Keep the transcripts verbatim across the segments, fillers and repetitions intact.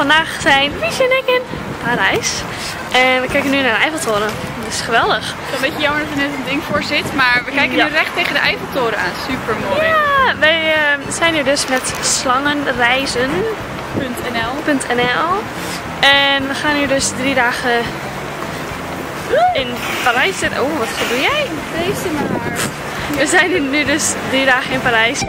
vandaag zijn Wiesje en ik in Parijs. En we kijken nu naar de Eiffeltoren. Dat is geweldig. Het is een beetje jammer dat er net een ding voor zit, maar we kijken Ja. nu recht tegen de Eiffeltoren aan. Super mooi. Ja, wij uh, zijn hier dus met slangenreizen punt n l. En we gaan hier dus drie dagen in Parijs zitten. Oh, wat doe jij? Deze maar. We zijn hier nu dus drie dagen in Parijs.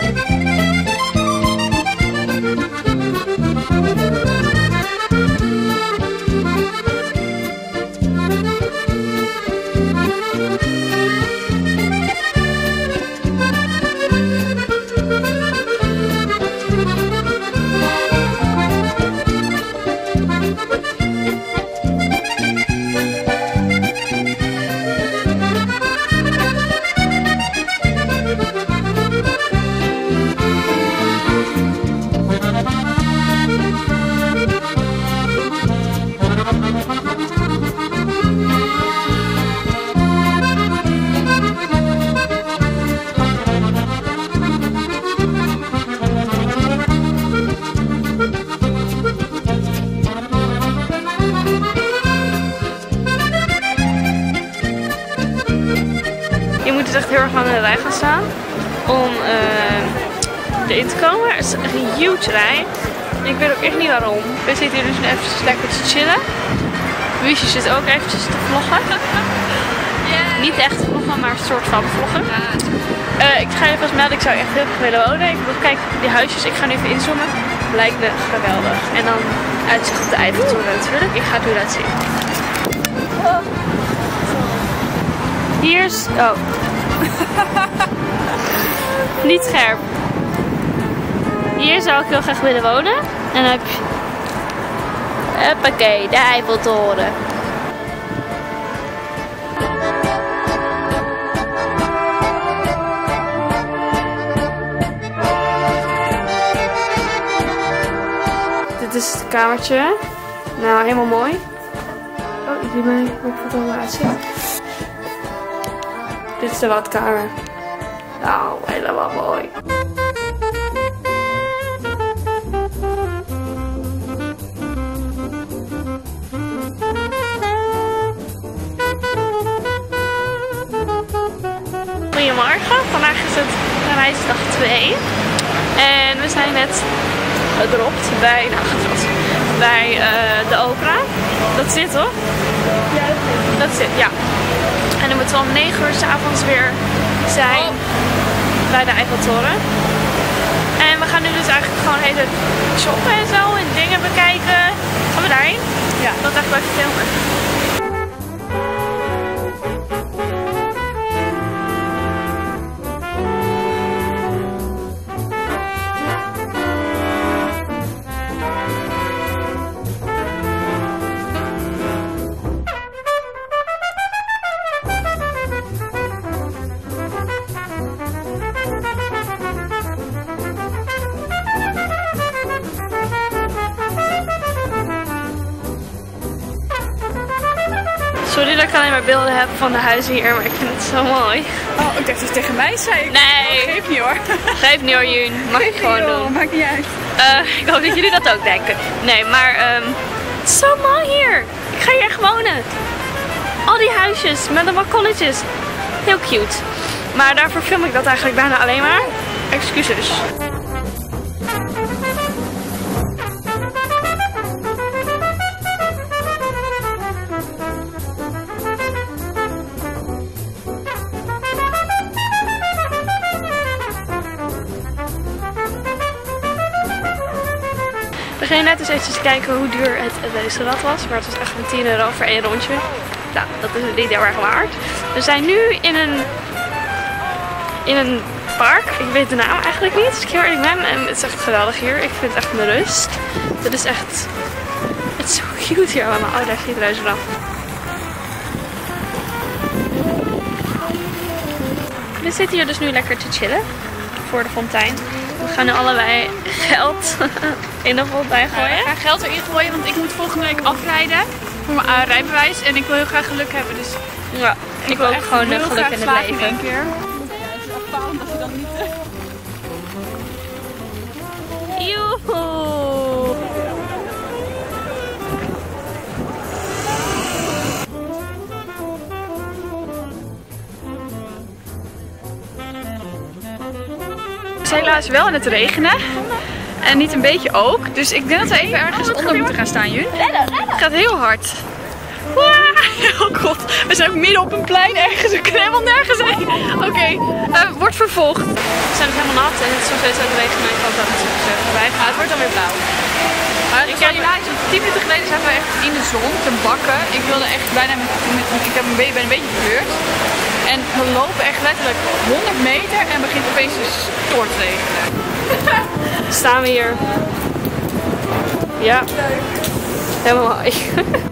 Je moet dus echt heel erg lang in de rij gaan staan om uh, erin te komen. Het is echt een huge rij. En ik weet ook echt niet waarom. We zitten hier dus nu even lekker te chillen. Wiesje zit ook eventjes te vloggen. Yeah. Niet echt vloggen, maar een soort van vloggen. Uh, ik ga je vast melden, ik zou echt heel graag willen wonen. Ik wil kijken die huisjes, ik ga nu even inzoomen. Lijkt me geweldig. En dan uitzicht op de Eiffeltoren natuurlijk. Ik ga het nu laten zien. Hier is... Oh. Niet scherp. Hier zou ik heel graag willen wonen. En dan heb je... Huppakee, de Eiffeltoren. Dit is het kamertje. Nou, helemaal mooi. Oh, ik zie mij hoe het er allemaal uitziet. Dit is de badkamer. Nou, helemaal mooi. Goedemorgen, vandaag is het reisdag twee. En we zijn net gedropt bij, nou gedropt, bij uh, de opera. Dat zit toch? Ja, dat zit. Dat zit, ja. En dan moeten we om negen uur 's avonds weer zijn oh. bij de Eiffeltoren. En we gaan nu dus eigenlijk gewoon even shoppen en zo en dingen bekijken. Gaan we daarheen? Ja. Dat echt wel even filmen. Sorry dat ik alleen maar beelden heb van de huizen hier, maar ik vind het zo mooi. Oh, ik dacht dat je tegen mij zei. Nee. Oh, geef niet hoor. Geef niet hoor, Jun. Mag ik gewoon joh, doen. Maakt niet uit. Uh, ik hoop dat jullie dat ook denken. Nee, maar um, het is zo mooi hier. Ik ga hier echt wonen. Al die huisjes met de balkonnetjes. Heel cute. Maar daarvoor film ik dat eigenlijk bijna alleen maar. Excuses. We gingen net eens eventjes kijken hoe duur het restaurant was, maar het was echt een tien euro voor één rondje. Nou, dat is het niet heel erg waard. We zijn nu in een, in een park, ik weet de naam eigenlijk niet, als ik heel eerlijk ben. En het is echt geweldig hier, ik vind het echt mijn rust. Het is echt, het is zo cute hier allemaal. Oh, daar zie je het restaurant. We zitten hier dus nu lekker te chillen voor de fontein. We gaan nu allebei geld in de fontein gooien. Ik ga geld erin gooien, want ik moet volgende week afrijden voor mijn uh, rijbewijs. En ik wil heel graag geluk hebben. Dus ja, ik, ik wil ook gewoon geluk in het leven. In één keer. Ja, het is afpalend als je dan niet... Joehoe! is helaas wel aan het regenen. En niet een beetje ook. Dus ik denk dat we even ergens onder moeten gaan staan, Jun. Het gaat heel hard. Oh god, we zijn ook midden op een plein ergens. We kunnen helemaal nergens heen. Oké, okay, uh, wordt vervolgd. We zijn dus helemaal nat en het is nog steeds aan het regenen. Ik kan het ook niet zeggen. Wij gaan. Het wordt dan weer blauw. Maar het is wel hilarisch, want tien minuten geleden zaten we echt in de zon te bakken. Ik wilde echt bijna met, met ik heb een beetje, ben een beetje gekleurd. En we lopen echt letterlijk honderd meter en begint opeens te stortregenen. Staan we hier. Ja. Helemaal high.